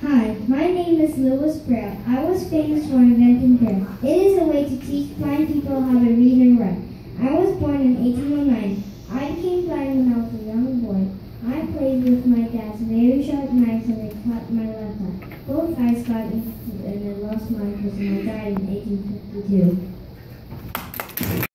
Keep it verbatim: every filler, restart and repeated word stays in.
Hi, my name is Louise Braille. I was famous for inventing Braille. It is a way to teach blind people how to read and write. I was born in eighteen oh nine. I became blind when I was a young boy. I played with my dad's very sharp knives and they cut my left eye. Both eyes got infected and I lost mine because I died in eighteen fifty-two.